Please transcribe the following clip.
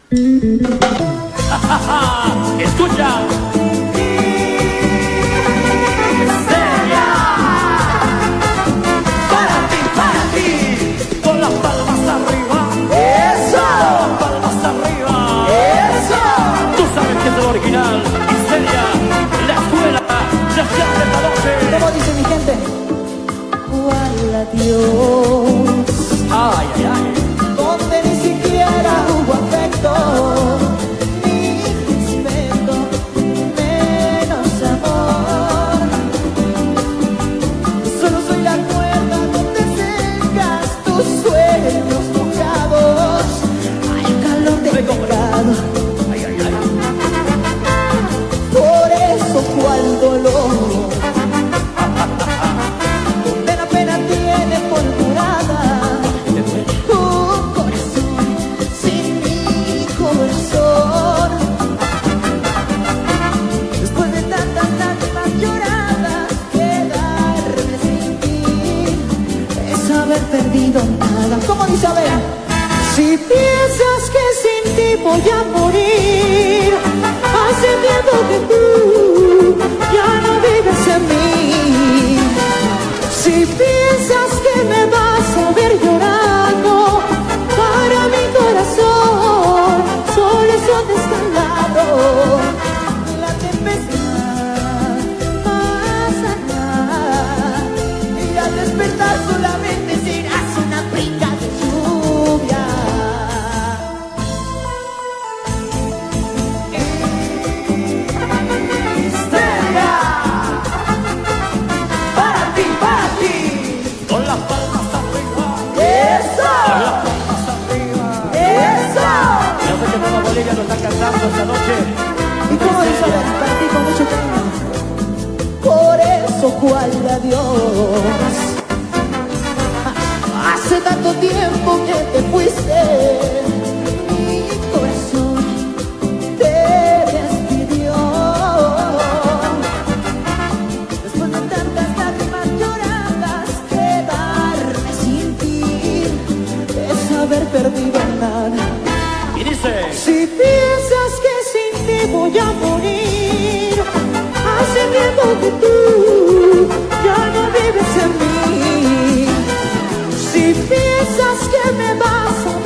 Escucha. Para ti, con las palmas arriba. Eso. Con las palmas arriba. Eso. Tú sabes que es el original. Histeria, la escuela, ya se hace esta noche. ¿Cómo dice mi gente? ¿Cuál adiós? Ay, ay, ay. Donde ni siquiera hubo afecto, ni respeto, menos amor. Solo soy la cuerda donde secas tus sueños mojados. Hay calor de pecado. Ay, ay, ay. Por eso cuál dolor. Condena pena tiene por curada. Un corazón sin mi corazón. Después de tantas lágrimas lloradas, quedarme sin ti es haber perdido nada. ¿Cómo dice? A ver. Si piensas que sin ti voy a morir, hace tiempo que tú ya no vives en mí. Si piensas que me vas a ver llorando, para mi corazón solo es un descalabro. La tempestad pasará y al despertar solamente serás una brinca de lluvia. Histeria. Para ti, con las palmas arriba. ¡Eso! Con las palmas arriba. ¡Eso! Yo sé que toda Bolivia lo está cantando esta noche. ¿Y cómo dice? A ver, para ti con mucho cariño. Por eso cuál adiós. Hace tanto tiempo que te fuiste, mi corazón te despidió. Después de tantas lágrimas lloradas, quedarme sin ti es haber perdido nada. Y dice. Si piensas que sin ti voy a morir, hace tiempo que tú ya no vives en mí. Si piensas que me vas a